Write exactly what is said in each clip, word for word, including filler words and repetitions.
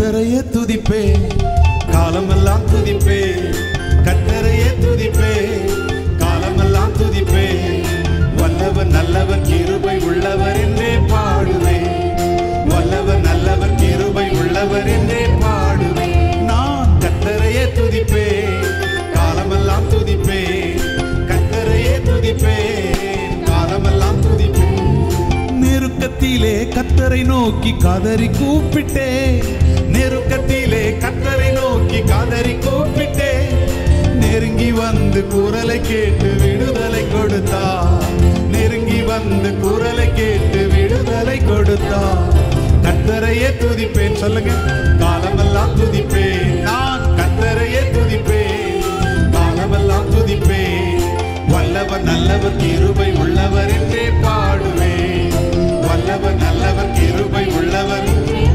கர்த்தரையே துதிப்பே, காலமெல்லாம் துதிப்பே, கர்த்தரையே துதிப்பே, காலமெல்லாம் துதிப்பே. வல்லவர் நல்லவர் கிருபை உள்ளவர் என்றே பாடுவே, வல்லவர் நல்லவர் கிருபை உள்ளவர் என்றே பாடுவே. நான் கர்த்தரையே துதிப்பே, காலமெல்லாம் துதிப்பே, கர்த்தரையே துதிப்பே, காலமெல்லாம் துதிப்பே. நெருக்கத்திலே கர்த்தரை நோக்கி கதறி கூப்பிட்டே, நெருக்கத்திலே கர்த்தரை நோக்கி கதறி கூப்பிட்டே. நெருங்கி வந்து குரலை கேட்டு விடுதலை கொடுத்தா, நெருங்கி வந்து குரலை கேட்டு விடுதலை கொடுத்தா. கர்த்தரையே துதிப்பேன் சொல்லுங்க, காலமெல்லாம் துதிப்பேன். நான் கர்த்தரையே துதிப்பேன், காலமெல்லாம் துதிப்பேன். வல்லவர் நல்லவர் கிருபை உள்ளவர் என்றே பாடுவேன், வல்லவர் நல்லவர் கிருபை உள்ளவர்.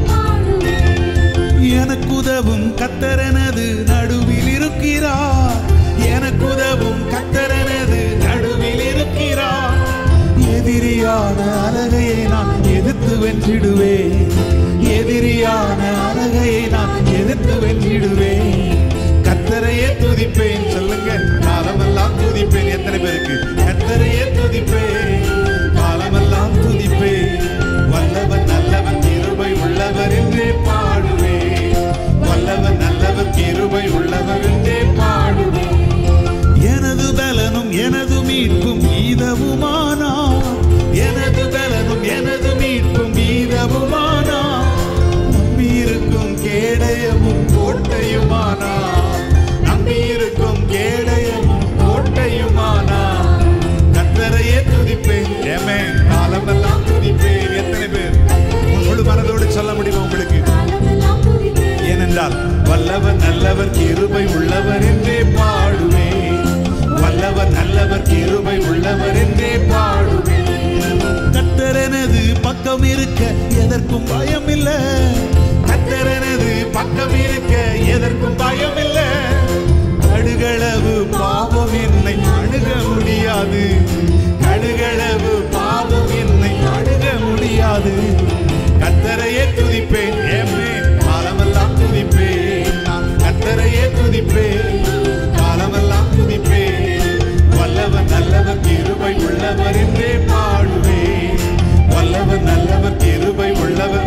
எனக்கு உதவும் கர்த்தரனது நடுவில் இருக்கிறார், எனக்கு உதவும் கர்த்தரனது நடுவில் இருக்கிறார். எதிரியான அலகையை நான் எதிர்த்து வென்றிடுவேன், எதிரியான அலகையை நான் எதிர்த்து வென்றிடுவேன். கர்த்தரையே துதிப்பேன் சொல்லுங்க, காலமெல்லாம் துதிப்பேன். எத்தனை பேருக்கு கர்த்தரையே துதிப்பேன், காலமெல்லாம் துதிப்பேன். வல்லவர் நல்லவர் கிருபை உள்ளவர் என்றே பாடுவேன், வல்லவர் நல்லவர் கிருபை உள்ளவர் என்றே பாடுவேன். எனது பலனும் எனது மீட்பும் ஈதவுமானா, எனது பலனும் எனது மீட்பும் ஈதவுமானா. நம்பி இருக்கும் கேடயமும் கோட்டையுமானா, நம்பி இருக்கும் கேடயமும் கோட்டையுமானா. கர்த்தரையே துதிப்பேன், ஆமென், காலமெல்லாம் துதிப்பேன். எத்தனை பேர் முழு மனதோடு சொல்ல முடியும் உங்களுக்கு? ஏனென்றால் வல்லவர் நல்லவர் கிருபை உள்ளவர் என்றே பாடுவேன், வல்லவர் நல்லவர் கிருபை உள்ளவர் என்றே பாடுவேன். கர்த்தரனது பக்கம் இருக்க எதற்கும் பயம் இல்லை, கர்த்தரனது பக்கம் இருக்க எதற்கும் பயம் இல்லை. கடுகளவு பாவம் என்னை அணுக முடியாது, கடுகளவு பாவம் என்னை அணுக முடியாது. கர்த்தரையே துதிப்பேன், ஆமென், காலமெல்லாம் துதிப்பேன். நான் கர்த்தரையே துதிப்பேன், காலமெல்லாம் துதிப்பேன். வல்லவர் நல்லவர் கிருபை உள்ளவர் என்றே பாடுவேன், வல்லவர் நல்லவர் கிருபை உள்ளவர்.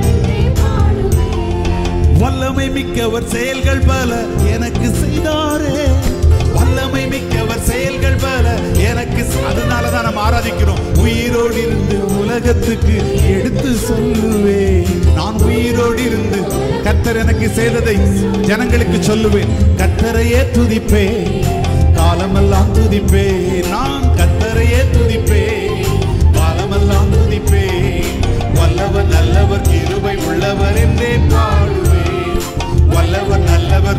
வல்லமை மிக்கவர் செயல்கள் பல எனக்கு செய்தாரே, வல்லமை மிக்கவர் செயல்கள் பல எனக்கு. அதனாலதான் நம்ம ஆராதிக்கிறோம். உயிரோடு இருந்து உலகத்துக்கு எடுத்து சொல்லுவேன், நான் உயிரோடு இருந்து கர்த்தர் எனக்கு செய்ததை ஜனங்களுக்கு சொல்லுவேன். கர்த்தரையே துதிப்பேன், காலமெல்லாம் துதிப்பேன். நான் கர்த்தரையே துதிப்பேன், காலமெல்லாம் துதிப்பேன். வல்லவர் நல்லவர் கிருபை உள்ளவர் என்றே பாடுவேன், வல்லவர் நல்லவர்.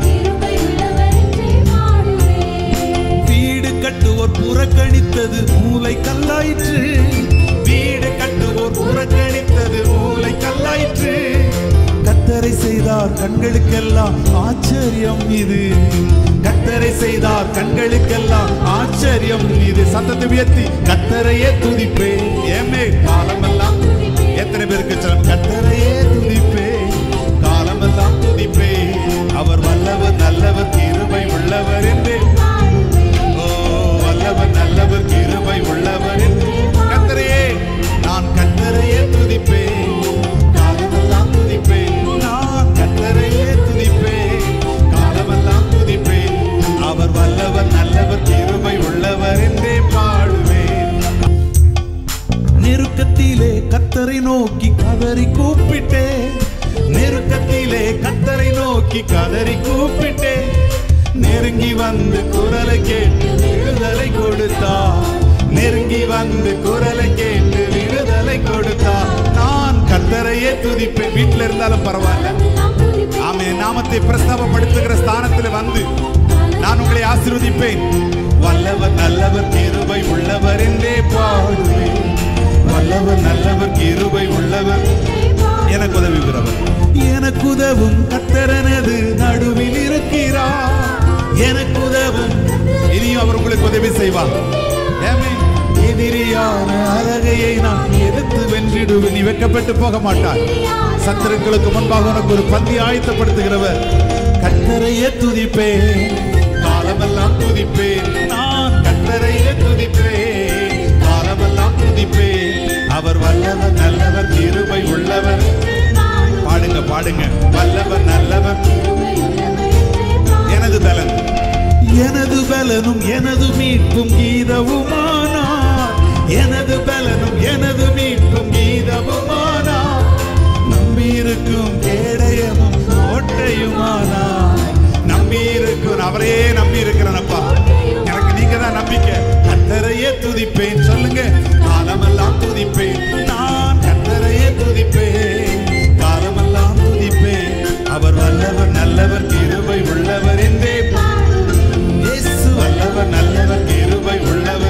வீடு கட்டுவோர் புறக்கணித்தது மூளை கல்லாயிற்று, வீடு கட்டுவோர் புறக்கணித்தது மூளை கல்லாயிற்று. கர்த்தரை செய்தார் கண்களுக்கெல்லாம் ஆச்சரியம் இது, கர்த்தரை செய்தார் கண்களுக்கெல்லாம் ஆச்சரியம் இது. சத்தத்தை உயர்த்தி கர்த்தரையே துதிப்பேன், ஏமே காலமெல்லாம். எத்தனை பேருக்கு சொல்லும் கர்த்தரையே துதிப்பேன், காலமெல்லாம் துதிப்பேன். அவர் வல்லவர் நல்லவர் கிருபை உள்ளவர் என்றே, ஓ வல்லவர் நல்லவர் கிருபை உள்ளவர் என்றே. கர்த்தரையே நான் கர்த்தரையே துதிப்பேன், காலமெல்லாம் துதிப்பேன். நான் கர்த்தரையே துதிப்பேன், காலமெல்லாம் துதிப்பேன். அவர் வல்லவர் நல்லவர் கிருபை உள்ளவர் என்றே பாடுவேன். நெருக்கத்திலே கர்த்தரை நோக்கி கதறி கூப்பிட்டே, நெருக்கத்திலே கர்த்தரை நோக்கி கதறி கூப்பிட்டே. நெருங்கி வந்து குரலை கேட்டு விடுதலை கொடுத்தா, நெருங்கி வந்து குரலை கேட்டு விடுதலை கொடுத்தா. நான் கர்த்தரையே துதிப்பேன். வீட்டில் இருந்தாலும் பரவாயில்ல, ஆமென், நாமத்தை பிரஸ்தாபப்படுத்துகிற ஸ்தானத்தில் வந்து நான் உங்களை ஆசீர்வதிப்பேன். வல்லவர் நல்லவர் கிருபை உள்ளவர் என்றே பாடுவேன், வல்லவர் நல்லவர் கிருபை உள்ளவர். எனக்கு உதவுகிறவர், எனக்கு உதவும் கர்த்தரனது நடுவில் இருக்கிறார், எனக்கு உதவும். இனியும் அவர் உங்களுக்கு உதவி செய்வார். எதிரியான அழகையை நான் எதிர்த்து வென்றிடுவேன். துதிடுவே, நீ வெட்கப்பட்டு போக மாட்டாய். சத்துருக்களுக்கு முன்பாக உனக்கு ஒரு பந்தி ஆயத்தப்படுத்துகிறவர். கர்த்தரையே துதிப்பேன், காலமெல்லாம் துதிப்பேன், நான் கர்த்தரையே துதிப்பேன், காலமெல்லாம் துதிப்பேன். அவர் வல்லவர், நல்லவர், கிருபை உள்ளவர். பாடுங்க பாடுங்க. வல்லவர், நல்லவர், எனது பலன், எனது பலனும் எனது மீட்பும் கீதவுமானார், எனது பலனும் எனது மீட்பும் கீதவுமானார். நம்பி இருக்கும் கேடயமும் கோட்டையுமானார். நம்பி இருக்கும், அவரையே நம்பி இருக்கிறேனப்பா, எனக்கு நீங்க தான் நம்பிக்கை. கர்த்தரையே துதிப்பேன், சொல்லுங்க. காலமெல்லாம் துதிப்பேன், நான் கர்த்தரையே துதிப்பேன், காலமெல்லாம் துதிப்பேன். அவர் வல்லவர், நல்லவர், கிருபை உள்ளவர் என்றே. இயேசு வல்லவர், நல்லவர், கிருபை உள்ளவர்.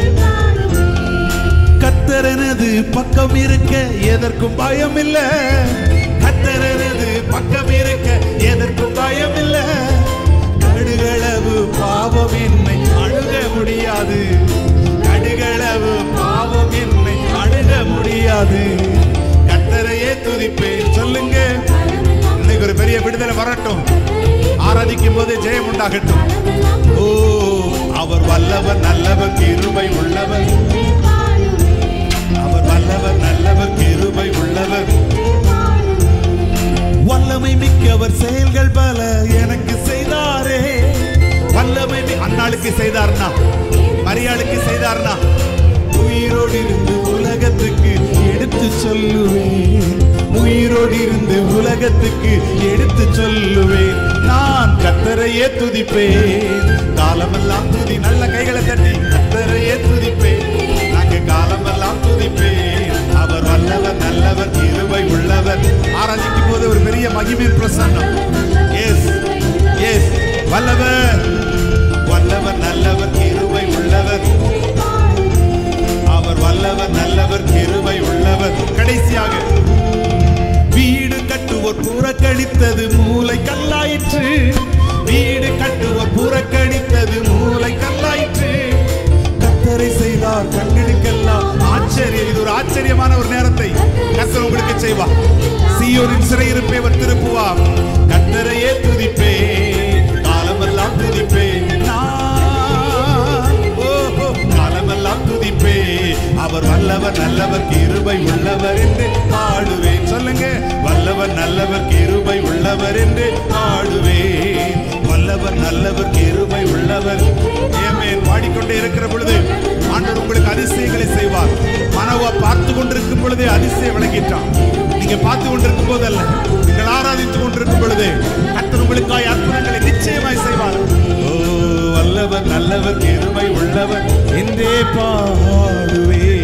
கர்த்தரனது பக்கம் இருக்க எதற்கும் பயம் இல்ல, கர்த்தரனது பக்கம் இருக்க எதற்கும் பயம் இல்ல. கடுகளவு பாவம் என்னை அணுக முடியாது, கடுகளவு பாவம் என்னை அணுக முடியாது. கர்த்தரையே துதிப்பேன், சொல்லுங்க. இன்னைக்கு ஒரு பெரிய விடுதலை வரட்டும், ஆராதிக்கும் போது ஜெயம் உண்டாகட்டும். ஓ, அவர் வல்லவர், நல்லவர், கிருபை உள்ளவர். அவர் வல்லவர், நல்லவர், கிருபை உள்ளவர். வல்லமை மிக்கவர், செயல்கள் பல எனக்கு செய்தாரே. வல்லமை அன்னாளுக்கு செய்தார்னா, மரியாளுக்கு செய்தார்னா, உயிரோடு இருந்து உலகத்துக்கு எடுத்து சொல்லுவேன், உயிரோடு இருந்து உலகத்துக்கு எடுத்து சொல்லுவேன். நான் கர்த்தரையே துதிப்பேன், காலமெல்லாம் துதி. நல்ல கைகளை தட்டி கர்த்தரையே துதிப்பேன், நாங்க காலமெல்லாம் துதிப்பேன். அவர் வல்லவர், நல்லவர், கிருபை உள்ளவர். ஆராதிக்கும் போது ஒரு பெரிய மகிமை பிரசன்னம். எஸ் எஸ் வல்லவர், வல்லவர், நல்லவர், கிருபை உள்ளவர். அவர் வல்லவர், நல்லவர், கிருபை உள்ளவர். கடைசியாக, வீடு கட்டுவோர் புறக்கணித்தது மூளை கல்லாயிற்று, வீடு கட்டுவோர் புறக்கணித்தது மூளை கல்லாயிற்று. கர்த்தரை செய்தார் கண்களுக்கெல்லாம் ஆச்சரியம். இது ஒரு ஆச்சரியமான ஒரு நேரத்தை கர்த்தர் உங்களுக்கு செய்வார். சீயோனின் சிறையிருப்பை அவர் திருப்புவார். கர்த்தரையே துதிப்பேன், காலமெல்லாம் துதிப்பேன், காலமெல்லாம் துதிப்பேன். அவர் வல்லவர், நல்லவர், கிருபை உள்ளவர் என்று பாடுவேன். சொல்லுங்க. வல்லவர், நல்லவர், கிருபை உள்ளவர் என்று பாடுவேன். வல்லவர், நல்லவர், கிருபை உள்ளவர். ஆமென். பாடிக்கொண்டே இருக்கிற பொழுது ஆண்டவர் உங்களுக்கு அதிசயங்களை செய்வார். மனோவா பார்த்து கொண்டிருக்கும் பொழுதே அதிசயம் விளங்கிட்டான். நீங்க பார்த்து கொண்டிருக்கும் போதல்ல, நீங்கள் ஆராதித்து கொண்டிருக்கும் பொழுது கர்த்தர் உங்களுக்காய் அற்புதங்களை நிச்சயமாய் செய்வார். ஓ, வல்லவர், நல்லவர், கிருபை உள்ளவர் என்றே பாடுவேன்.